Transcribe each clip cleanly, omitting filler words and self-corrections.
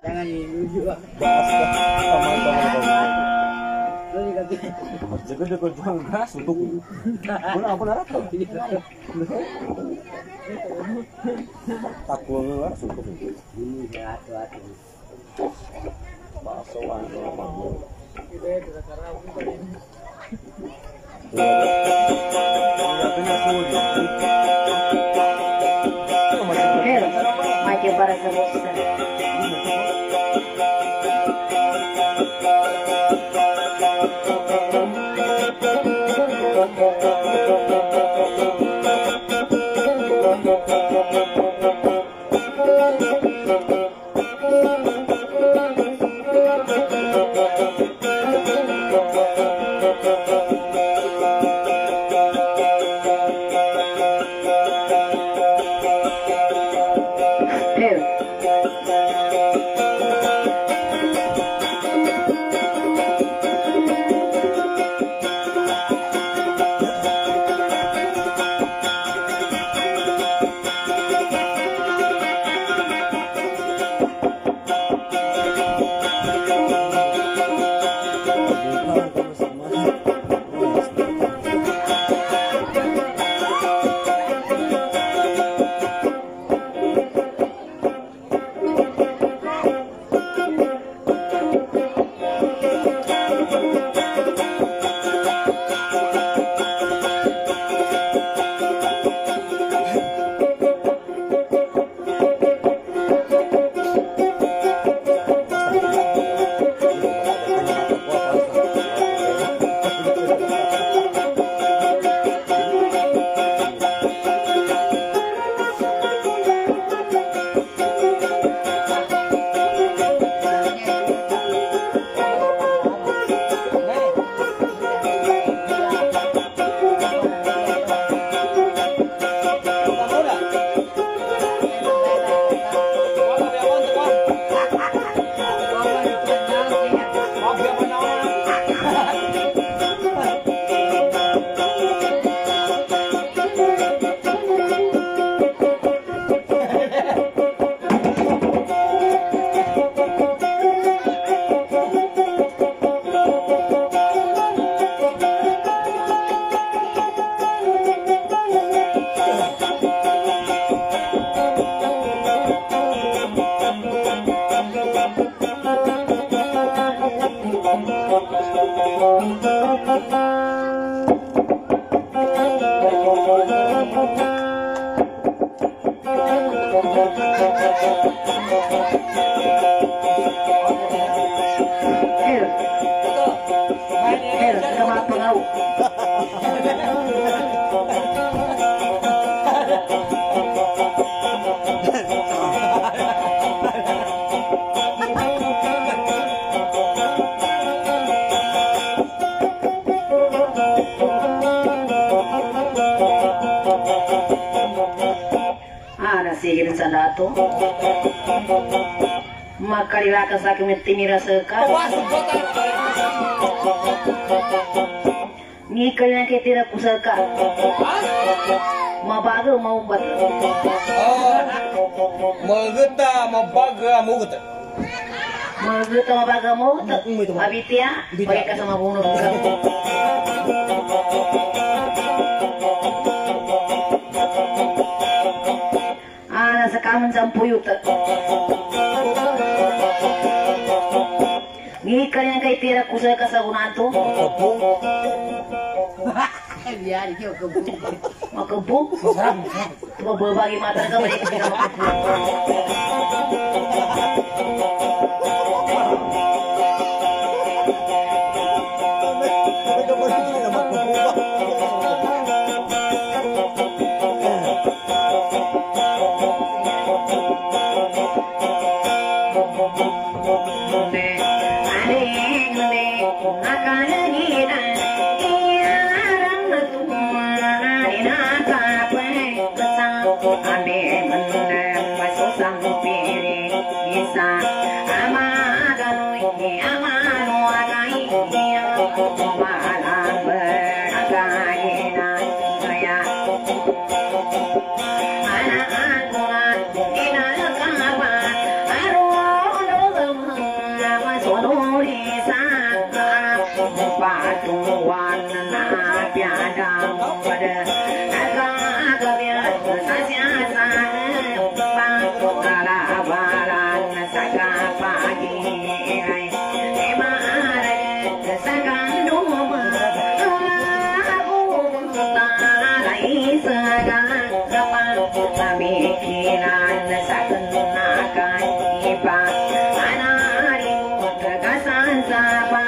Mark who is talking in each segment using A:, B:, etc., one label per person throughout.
A: Jangan dinuju.
B: Jadi dia jual gas untuk mana apa narat tuh? Takut lah cukup. Baksoan kalau
C: Mati para semua. Sige sadato makalila ka sa kumiti mira seka ni kaya ke tira pusaka mabaga mau bat
D: mageta mabaga mugut
C: mageta mabaga mau abitia mereka sama bunuh sekaman sampuyuta ni kaya kay tira kusay ka sa gunato
A: Biar dia kebu.
C: makabu mababagi mata ka balik ka makabu patuan na piada pada agak biar saja sana balan saka pagi sakan duma aku talai sakan kami kinan sakan nakan iba anari kagasan sapa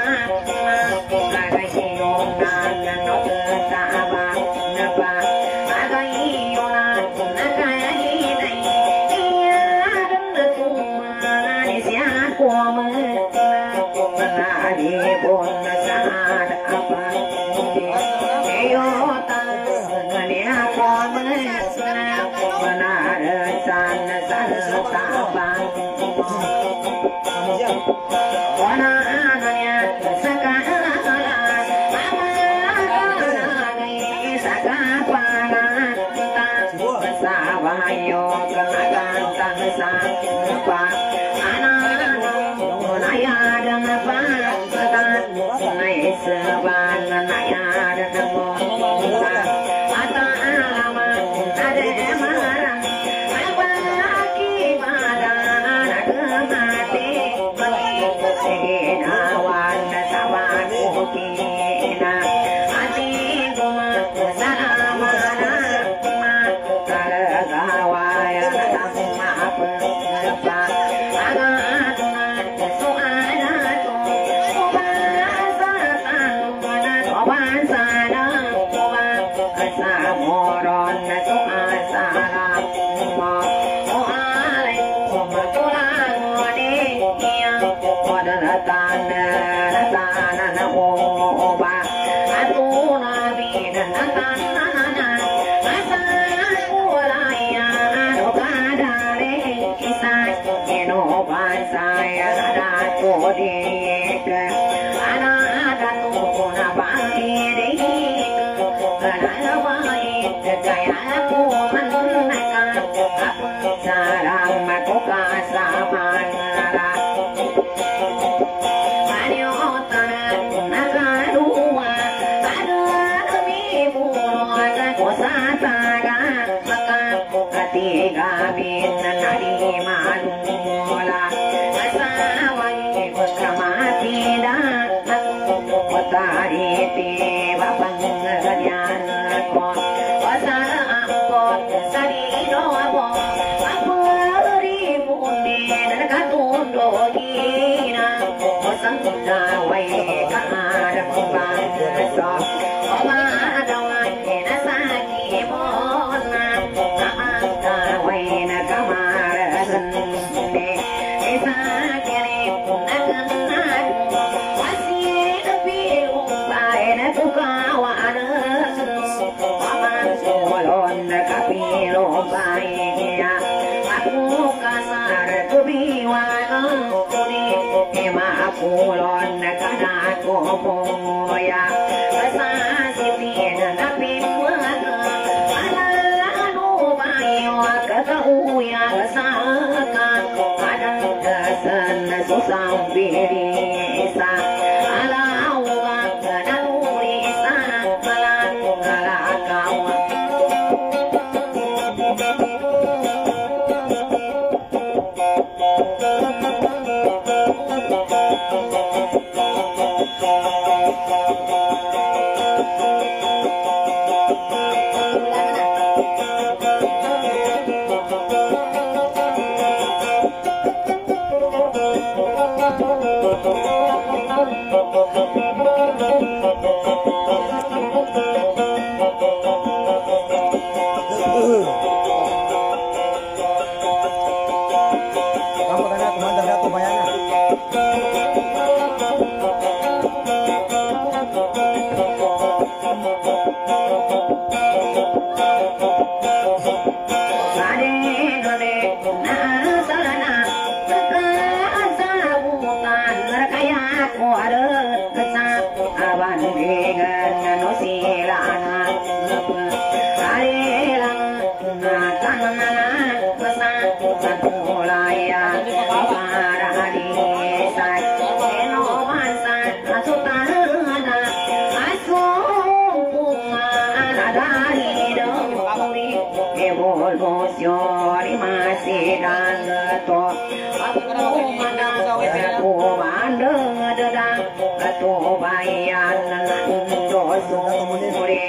C: atu bayan dosu mure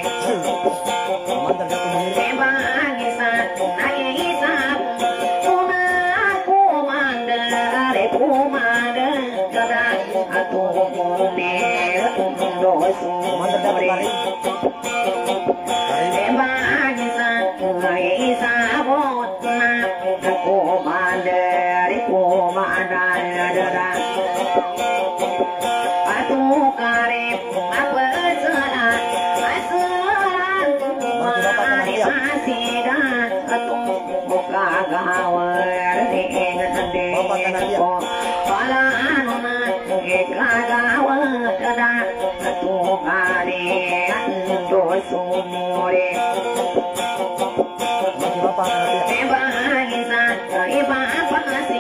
C: bagi satu nagisa una kumandare kada atu mune dosu mure bagi satu nagisa botna kumandare atu kare apa sana asuran mari asida atu buka gawar dengande pala anuna eka gawar kada atu kare ando sumore eba isa eba pasi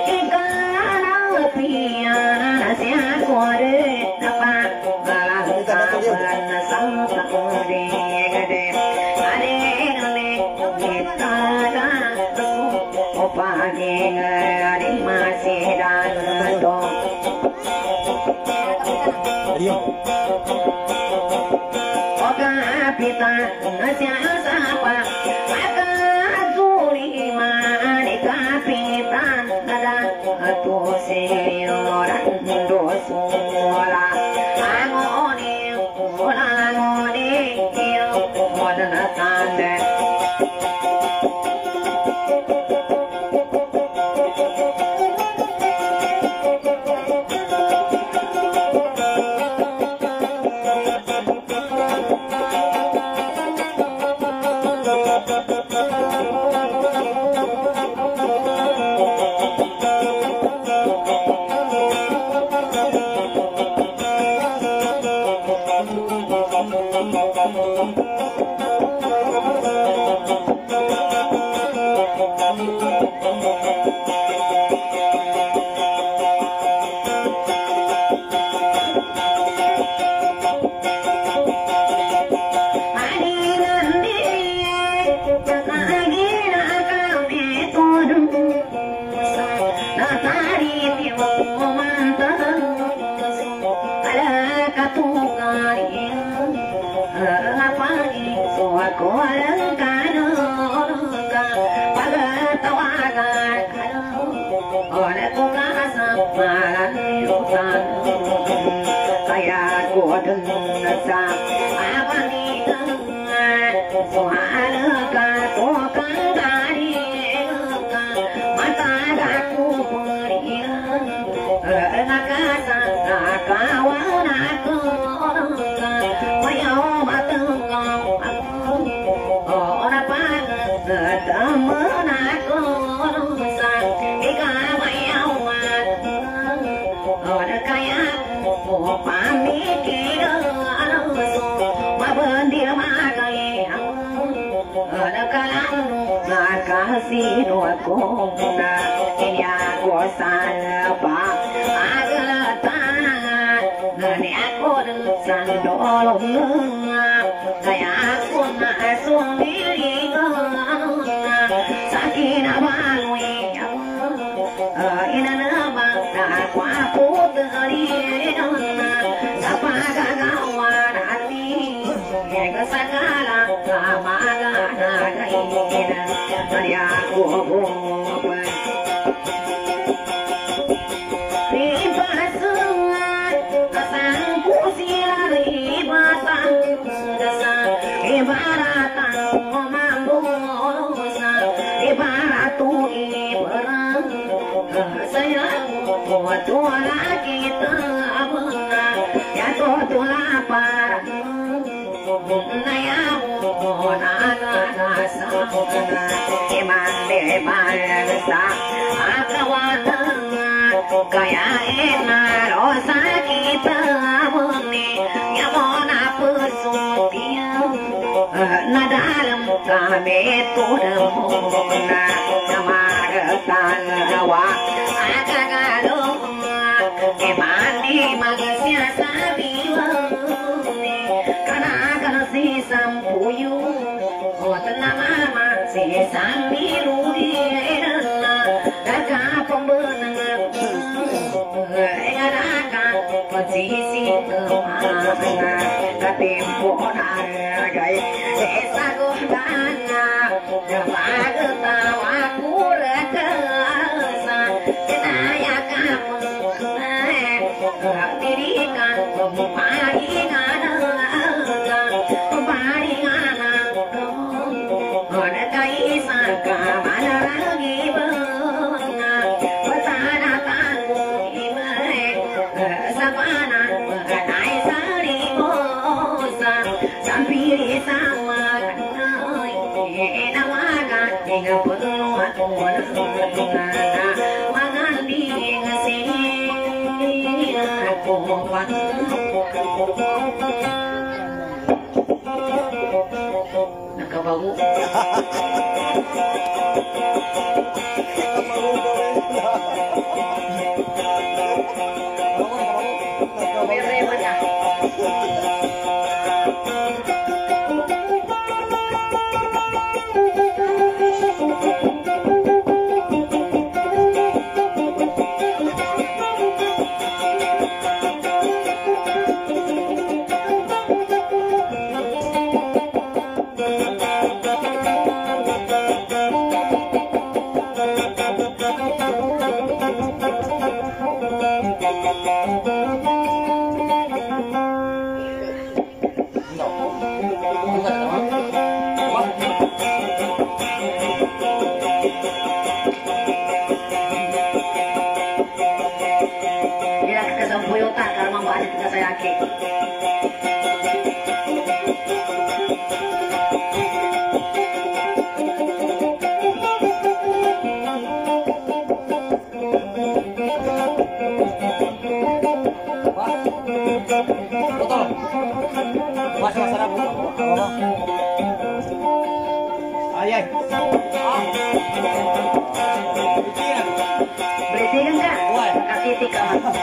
C: Sia kuare apa galang kapan sang takure gede ade nane kita ga opa ade masih dan do oka pita sia sapa aka zuri mane kapitan ada atu seoran dosu la angone modana tande kaya godun sa abani suhalaka to kangari mata gaku puriya nakasa kawana ko mayo batang ora pa tamana ko sa ikamayo ora kaya pamikir mabendir makai ada kalang nakasih aku na ini aku sanapa agalatan nani aku dengan dolong kayak aku nasumili sakit abalui ina nama aku dari sapa gagawan hati kesakala kamaga nagaina dari aku ribasuan kesangku sila ribatan desa ibaratan mambu ibaratu ibarang sayang tua lagi terbang ya tua para naya naga sana iman de bangsa akawan kaya enak rosa kita bune ya mona persutia na dalam kami tudemuna nama tanwa akagalung emani magisya sabiwa kana kana si sampuyu otna mama si sambiru dirana daga pembenang engaraka posisi kemana ketimpunan gay desa gundana jemaah ketawaku rekesa saya kamu dirikan paringan paringan ada kaisan kamana lagi benga petana tanggu imai sapana mengenai sari bosa sampiri sama enawana hingga peluat mangan di ngasih aku nak bau bere mana
B: Ayah.
C: Beritikan kan? Kasih tiga.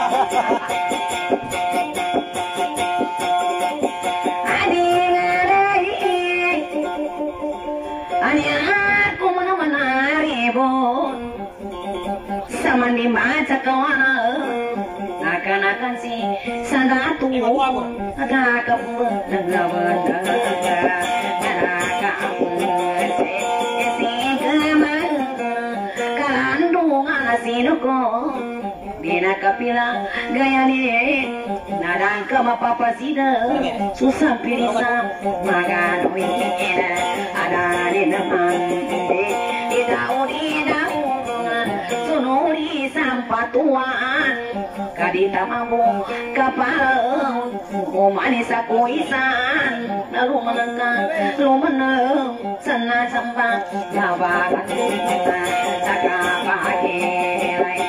C: Aku mana-mana ribut sama di baca kawana akan si sadatu agak kabur negara si kemana kandungan sinuko Bina kapila gaya ni nadang kama papa sida susah pirisa magan wina ada ni naman ida sunuri sampatuan kadita mampu kapal manis aku isan lalu meneng sana sampai jawaban jaga bahagia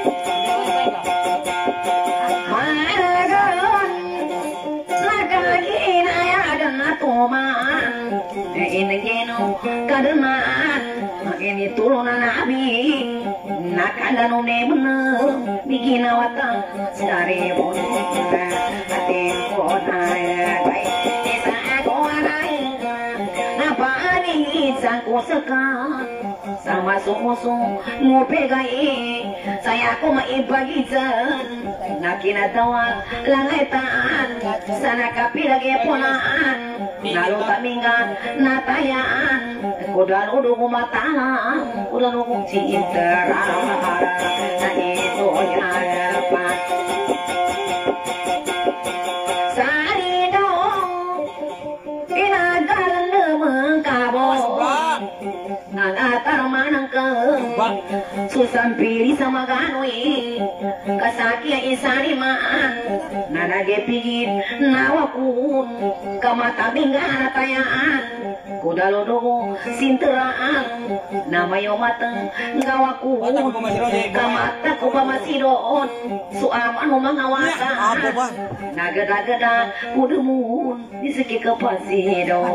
C: ini geno karena ini turunan nabi nak ada nune bener bikin awatan dari bodoh hati kodai desa kodai apa ini sangku sekat sama sumu mau pegai saya aku mau bagian nakina tawa langetan sana kapi lagi ponaan lalu tak minggat natayaan udah nuduh matang udah nuduh cinta nah itu apa sari dong inagalan mengkabos nanatar manang ke susah pilih sama ganui kasakia isari maan nanage pigit nawakun kamata bingga tayaan kuda lodo sinteraan nama yo mateng ngawakun kamata ku pamasidon suaman mangawasa nageda-geda kudemun di seki kepasidon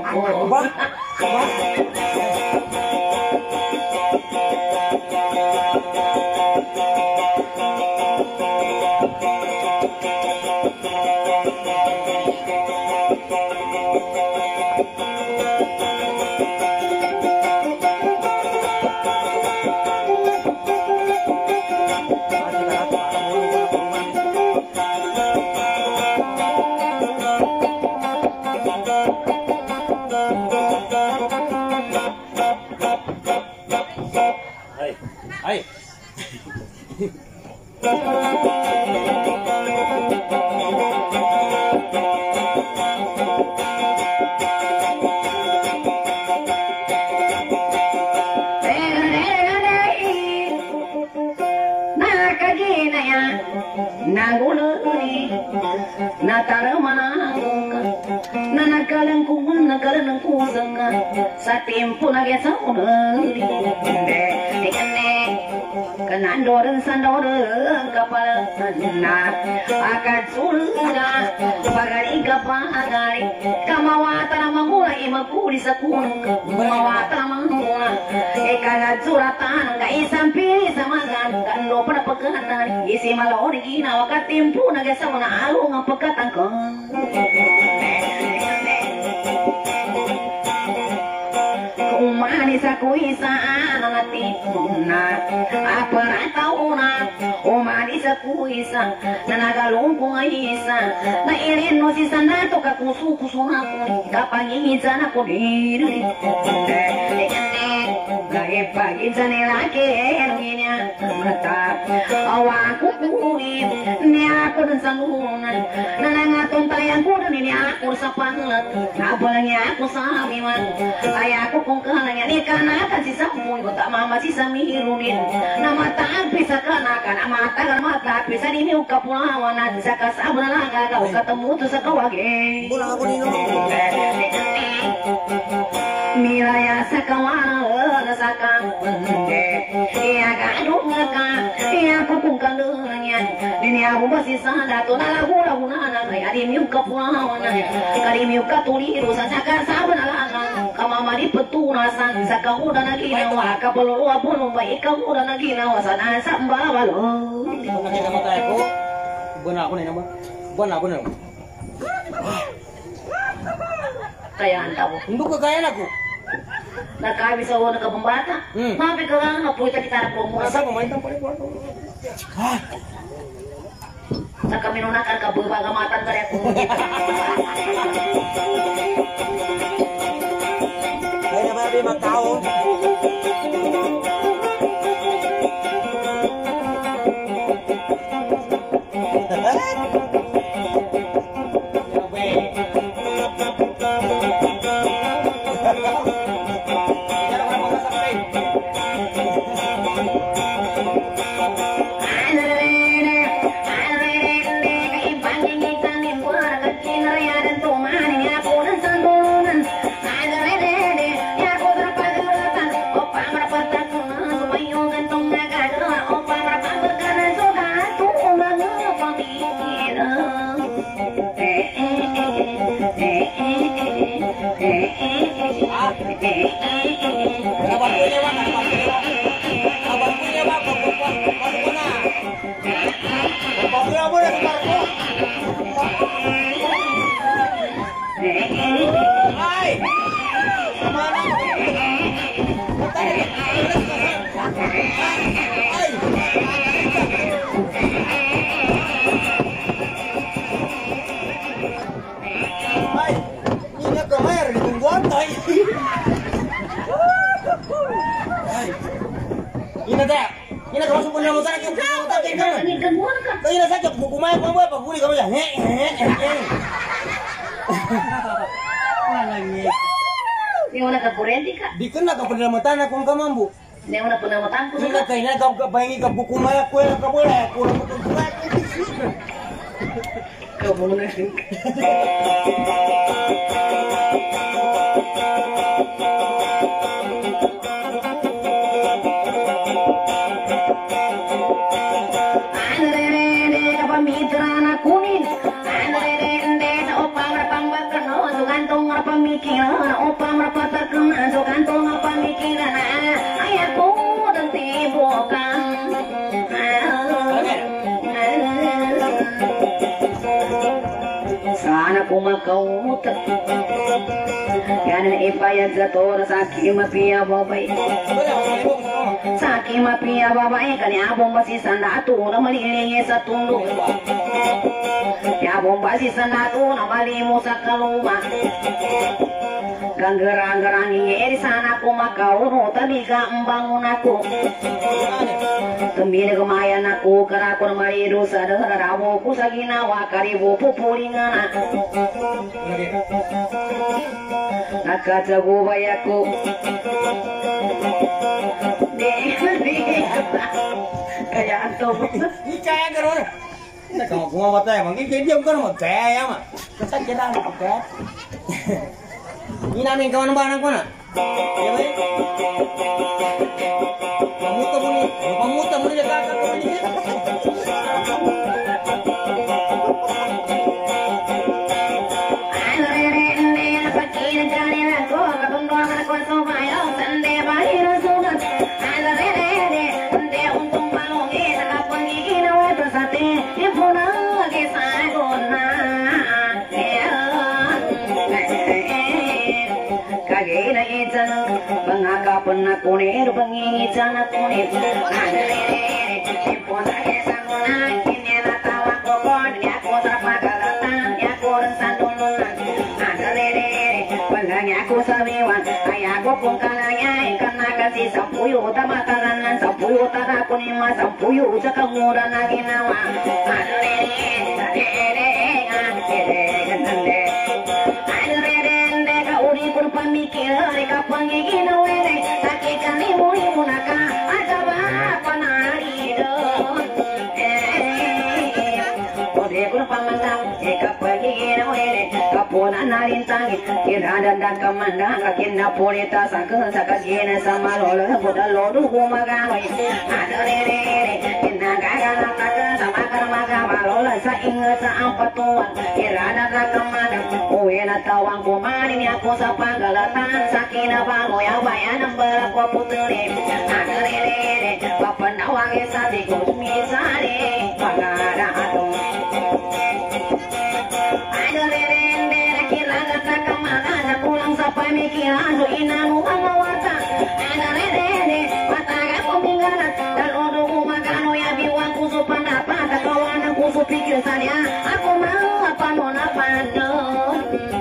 C: sa tempo na gesa unari kanandoran sandoran kapal na akad surga pagari kapagari kamawata na mangula imaguri sa kunang kamawata na mangula ikanad suratan ka isang pili sa magan kando pa na pagkatan isi malawari ginawa ka tempo na gesa unalo nga pagkatangkang umanis ako isaan ang atipuna aparatauna umanis ako isa na nagalong ko nga isa na irino si sanato kakusukuso na ko kapangingisan ako diri gaya paginsan nila kaya mata awa ko kuwi niya ako dun sa lunan na nangatong tayan ko dun niya ako sa pangat nabala niya ako sa abiman ay ako kung kalanya ni kanaka si samoy ko tamama si samirunin na matagpi sa kanaka na matagal matagpi sa nimiw kapulawan at sa kasabon na nagagaw katamuto sa kawagin
B: Bulang ako nino.
C: Milaya sa kawana sa kamande iya gadong ka iya kukung kalanya nini ako ba si sada to nalagu-lagu na kaya rimiyong kapulawan karimiyong katuliro sa kasabon na lagang kamamari peturasan sa kahuda na ginawa kapaluluwa pulong ba ikahuda na ginawa sa nasa mbabalo
B: Nakita mo tayo ko. Buwan ako nino ba? Buwan ako nino.
C: kaya ang tabo
B: Hindi ka kaya na ko.
C: nagkabis ako ng kabambata mapi ka lang napuita kita po mo
B: Asa ko main tampal ko.
C: sa kami nung nakakabagamatan ka rin ako
B: Kaya na ba mga tao? Kaya na sakit kumain pa mo pa huli ka mo yan.
C: Hindi mo nagkakurente ka.
B: Di ka na kapag namatan akong kamambo.
C: Hindi mo na punamatan ko
B: Sila
C: ka.
B: kay na ka pahingi ka buku maya ko ka bola ko na mo tuwa.
C: Ikaw mo na rin. Kapamitra na kunin. Sa upang rapang so kantong rapamikiran. Upang rapatakang so kantong rapamikiran. Ay ako ng tibukan. Sana kumakaut. Yan ang ipayag sa to sa aking mapiya babay. Sa aking mapiya babay, kanyabong basisan na ito na malilingi sa tundo. Yabong basisan na ito na malimo sa kaluma. Ganggarang-garang ingeri sana kumakauro, tabi ka ang bangon ako. Tembine kemayan aku kerakon maridu sadar rawo ku saginawa karibu pupulingana nakajago bayaku kayak antum
D: Ini kayak kan Nah kalau gua mata emang ini dia bukan mau kayak mah
A: Kesan jerang pakai.
D: Ini nami kawan barang kau nak ya baik kamu tamu dia kakak kau ni
C: Pengakapan aku nih, pengingitan aku nih. Aku sabiwan, ayahku pun kalanya karena kasih sampuyu utama tangan sampuyu utara aku nih mas sampuyu cakap muda lagi nawa. Pemikir mereka pengigin wene sakikan ibu naka ada apa nari do ode pun pamandang jika pengigin wene kapona nari tangi kira dan kamandang kakinda polita sakun sakagena sama lolo boda lodu kumagai ada rere kinda gagana taka sama karmaga malola sa ingat sa ampatuan kira dan kamandang uena tawang kumani aku sa galatan sakina bango ya bayan berapa putri ada rere bapak nawang esati kumisare pagara atung ada rere kira kata kemana pulang sampai mikiran inanu mawata ada rere mataga peminggaran dan odo magano ya biwang kusu pendapat kawan kusu pikir saya aku mau apa nona pandon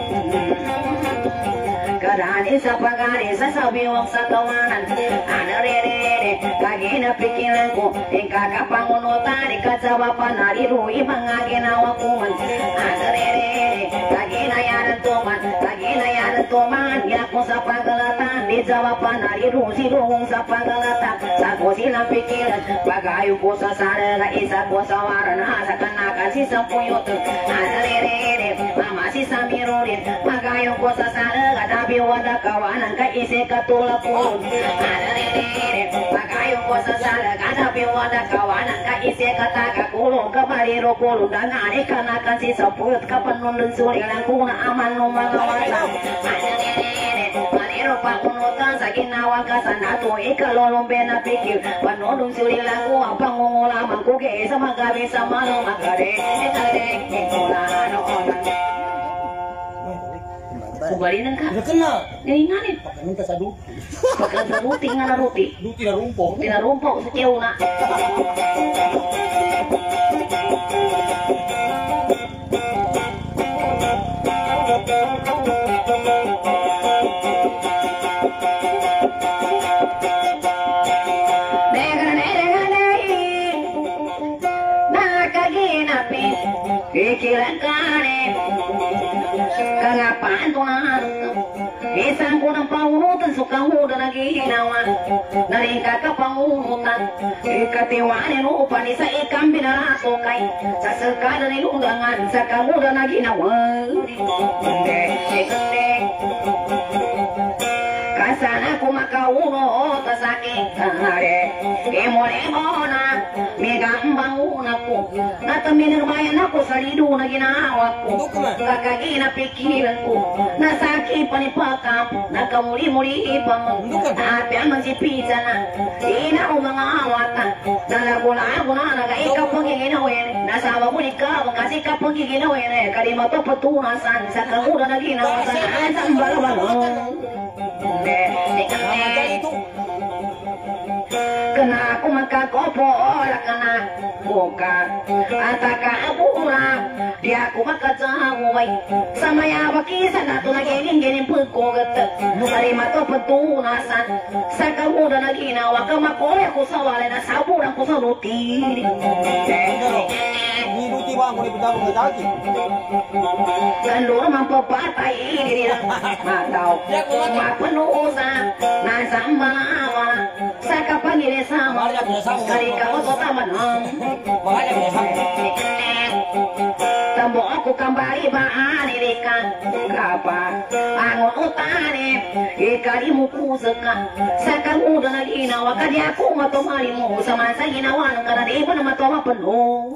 C: Kadani sa pagani sa sabiwang sa tawanan Ana rere kagina pikiranku Ikakapangunutan ikasawapan Narirui mga ginawa kuman Ana rere kagina yaran tuman Kagina yaran tuman Yaku sa pagalatan Di jawapan nariru silung sa pagalatan Sako silang pikiran Pagayo ko sa sarara Isa ko sa waran Sa kanakan si sampuyot Ana rere mama si samirurin Pagayo ko sa sarara Dabi wada kawanan ka isi katulak pun ada rere pagayo ko sa sala kada wada kawanan ka isi kataka kulong kabariro kulong dangani kanakan si sapuyot kapanundun suri lang kuna aman no mga wala ada rere maliro pa kunutan sa ginawa ka sa nato ikalolombe na pikir panundun suri lang ko ang pangungulaman ko kaya sa magabi sa malong magare ekare ekulano onan Kubalinan ka?
D: Udah kenal.
C: Ngayon
B: Minta sa duti.
C: Pagka sa ruti nga na ruti.
B: Duti na rumpo.
C: Tinarumpo sa tiyaw na. Nakaginapin pikiran ka rin Kagapaan to na isang ko ng pangunutan sukang huda na ginawa Naring kakapangunutan ikatiwanin upang isa ikang binarato kay sa sakada nilungangan sa kanguda na ginawa Kasana ko makauno ta sa aking kanare Imo na migambang una ko Nataminirmayan ako sa lido na ginawa ko Kakagina pikiran ko Nasaki panipakap Nakamuli-muli pa mo At yan magsipisa na Ina o mga awatan Nalago-lago na nagaikaw pagkiginawin Nasawa ko ikaw kasi kapag giginawin Kalimato patunasan sa kanguda na ginawa Sa asang balabalo kena aku maka kopo kena buka ataka apura dia aku maka jawai sama ya wakisa natu lagi ingin puko gata dari mato petunasan sakamu dan lagi na wakamako aku sawale na saburan ko sa ruti
D: Ni ruti bang ko ni putang ko dati.
C: Gandor mampapatay diri mataw mapanusa na sambalawa sa kapagire sama kari ka ko taman
D: Makanya ko sa.
C: tambo ako kambari baani reka kapa angon utane ikari mukuzaka sa kamuda na ginawa kadi ako matumari mo sa masa ginawa ng kanadiba na matawa pano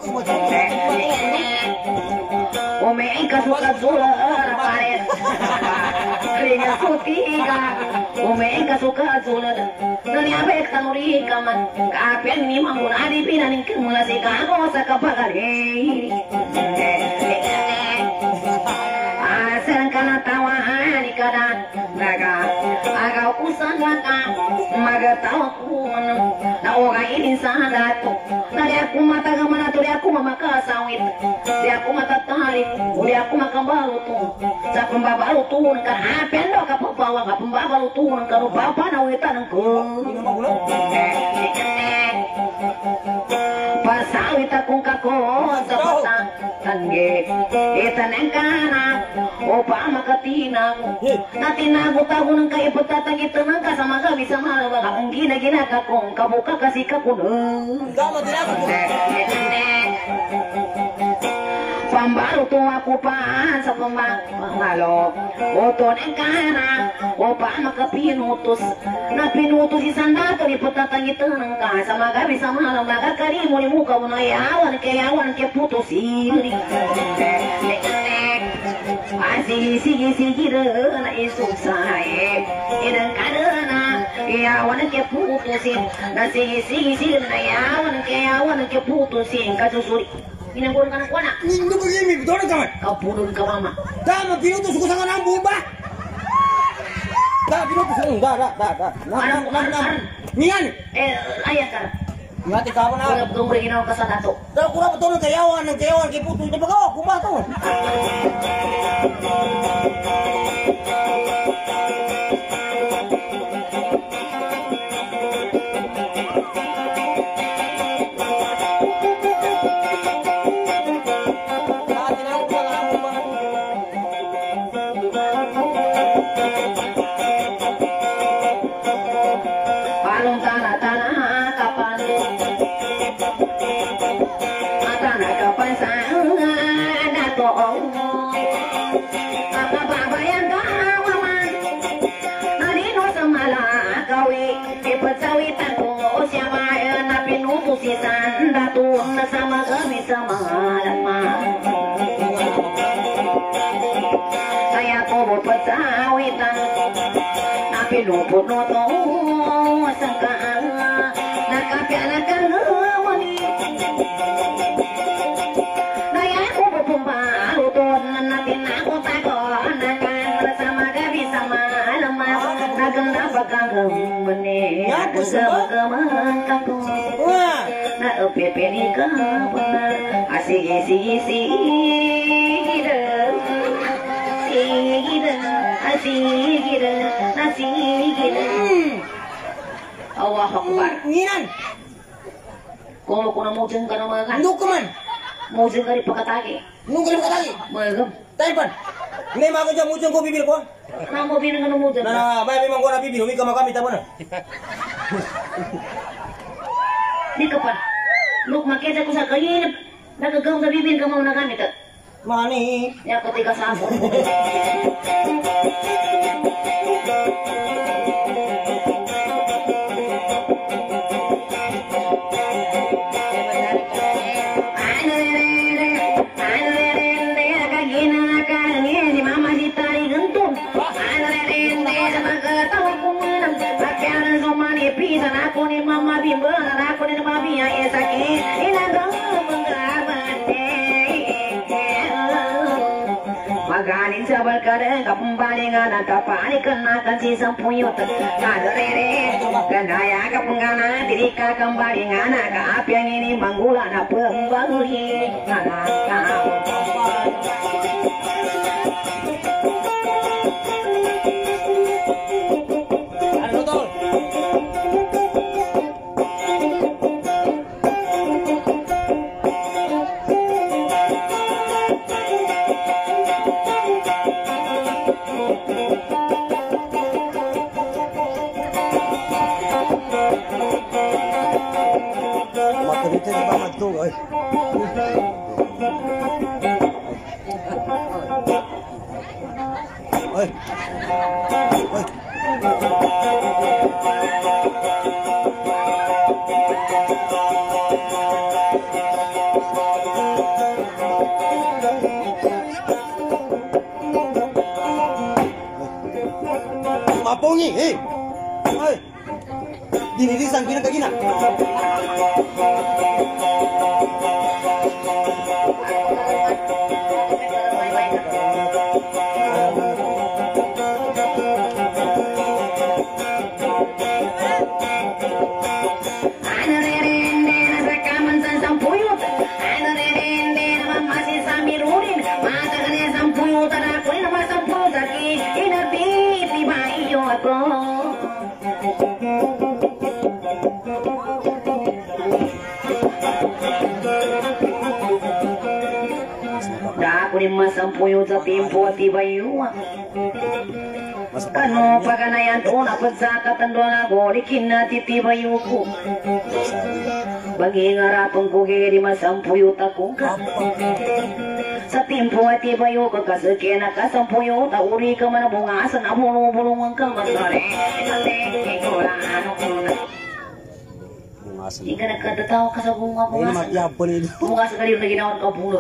C: Ome kasuka zula pares Kaya sutiga Ome kasuka zula Nani abek tanuri kaman Kapian ni mamun adi pinaning kemula si kago sa kapagari Asal kana tawahan ikada Naga agaw kusan laka Magatawa kun Na oga ini sadat Nari aku mataga manaturi aku mamakasawit Di aku matatarik Uli aku makambaluto Sa pembabalutuan kan apen do kapapawa ka pembabalutuan kan upapa na witan ko Pasawit akong kako sa patang tangge Itanang kana Opa makatinago Natinago-tago ng kaipatatang itanang kasama gabi sa malawaga Ang ginagina ka kong kabuka kasi ka kuno Pambaluto ako pa sa pamalo Oton ang kana Opa makapinutos Na pinutos isang dato ni patatangitan ng ka Sa magabi sa malawaga Karimo ni muka mo na yawan Kayawan kaya putosin Sige na isusay Idang kadana Yawan kaya putosin Na sige na yawan kaya putosin Kasusuri Inanggulan ka ng kuwana
D: Hindi ko gimi, betul ka man.
C: Kapulun ka mama
D: Tama pinutos ko sa kanang buba. Da pinutos ko da. Niyan.
C: Ayah ka
D: Ngati ka mo na.
C: Kung gumri ginawa ka sa dato
D: Da ko na betul kayawan kay putos di bagaw kumato. Sisan datung na sama kami sama lemah Saya kubur pecawitan Tapi luput noto sangkaan Nakapianakan ngemani Daya kubur pembalutun Natin aku takon Nakan sama kami sama lemah Nakan apakah gemeni Aku sama kakung Na upipini ka benar Sige Allah Akbar Nginan.
C: Kung ako na mujeng ka na mga kan
D: Nduk man.
C: Mujeng ka rin pagkatagi
D: Nung kalim katagi.
C: Magam
D: Taipan. Ngay mako jam mujeng ko bibir ko.
C: Na mo binang ka na mujeng
D: Na bay memang ko na bibir umi ka makamit mo na.
C: Di ka pa Look makita ko sa kayin Nagagaw na bibin ka mo na gamit
D: Mani.
C: Ya ketika sabon Pisan aku ni mama bimbang aku ni babi yang esaki inang Aganin sa balkada kapampalingan at kapalikan natin si sampuyot. Kadorere, kanaya kapangana, dili ka kampalingan, kaapyang ini manggula na pembangli.
B: Mapongi, dinirisan gina kagina.
C: Masampuyo sa timpo at ibayuwa. Ano paganayan to na pagsakat ang doon ako, likin na titibayo ko. Bagi nga ratong ko giri masampuyo takong ka. Sa timpo at ibayo ka kasake na kasampuyo, tauri ka man bungasan, abulong-bulungan ka masari. Hindi ka nagkatatawa ka sa bunga bungasan. Bungasan ka rin na ginawan ka pulo.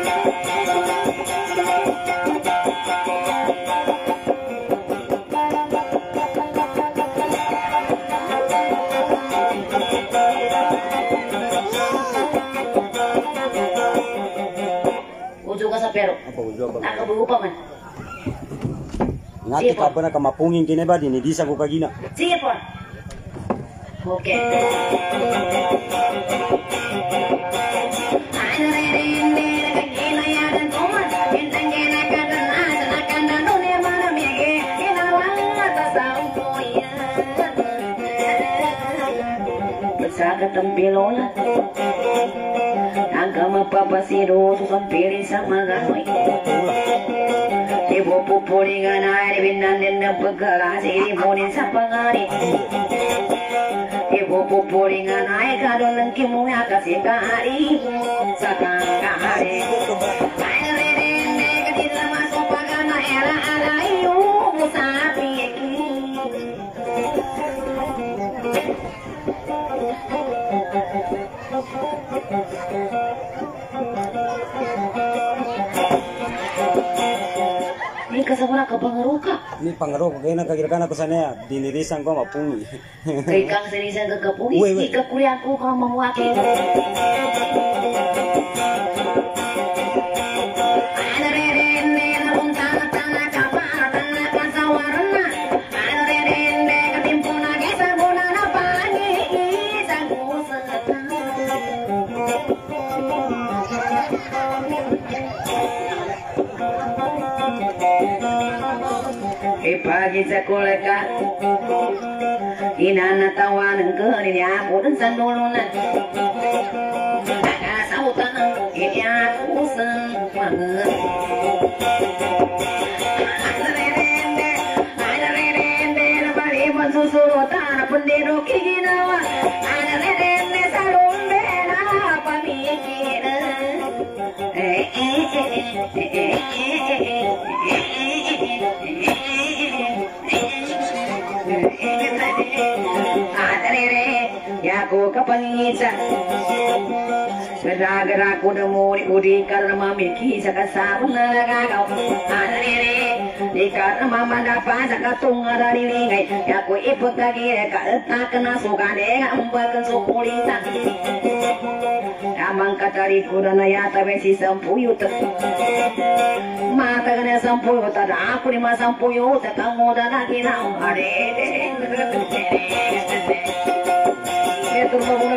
C: Ujo ka sa pero. Nakabuo pa man.
B: Ngati ka ba na kamapungin kineba din, hindi sa kukagina.
C: Sige po. Okay. Sagat ang pilola hanggang mapapasiro susampiri sa magamoy. Ipupupulingan ay binanin ng pagkalasi ilimunin sa pangari. Ipupupulingan ay kadon ng kimuya kasi kahari sa kahari. Ay naririnde katila masong pagana ala-ala yung musapi. Ini kasama ka pangaro ka.
B: Ini pangaro ko kaya nagkagirakan ako sana dinirisan ko mapungi.
C: Kay kang sinisan ka kapungi, ikakulian ko kang mamuaki. Pagi sekolah inanatawanan ke ini aku dan sandulunan agak sautan ini aku semangat ada rende balik mensusurutan pendero kinawa ada rende salunde apa mikiran Yaku kapangisa Segera ku nemu di karena mamiki sakasabun nagagaw Anarere di karena mama dapat sakatung dari lingai Yaku ipot lagi ka etak na sugane ambakan sukulitan Amang katari kudana ya tabe si sampuyut. Mata gana sampuyut ada aku ni mas sampuyut kamu dana kina ade. Betul bagus.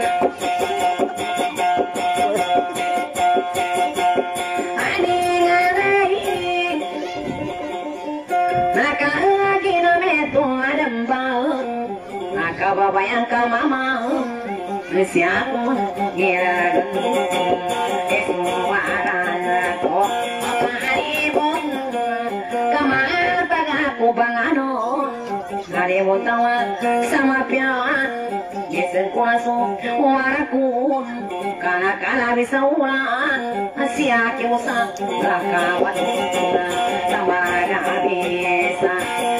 C: Ane ngai. Naka lagi na metu adamba. Naka baba yang ka mama. Siapa yang esmuara ko karibon kamar tagaku bangano karibon tawa sama piawan yesen kuaso waraku kana kana bisa ulan siaki musa lakawat sama bisa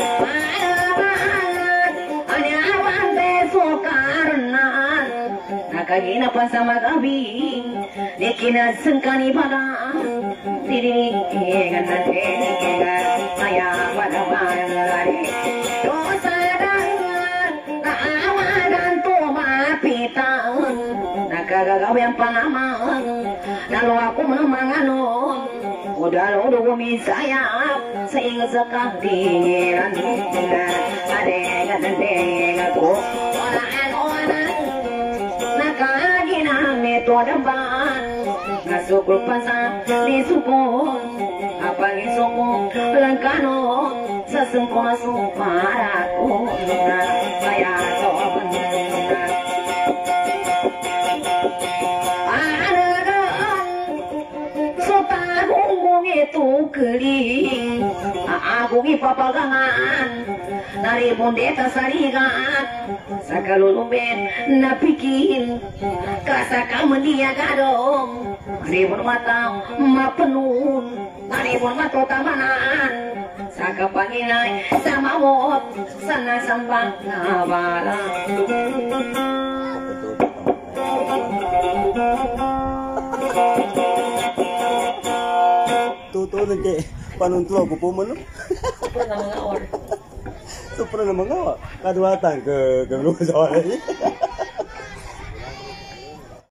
C: Kagina pa sama gabi, nekina sengkani pada, diri gana saya pada mangari. Dosa dan awadan tu mapita, nakagaw yang panama, lalu aku memangano, udah lo misaya, seingat sekantiran, ade gana aku, Tuan ban ngasukul pasang di suku apa di suku langkano sesengkona sumaraku saya sopan ada sotagung itu kering aku ki papagangan dari bondeta sarigan sakalulumen napikin kasaka mendia gadong ribun mata mapenun ribun mata tamanan saka panginay sama wot sana sambang nabala
B: Totoo na kay panuntua ko po man. Super na mga awa. Kadwatan ke luar Jawa ini.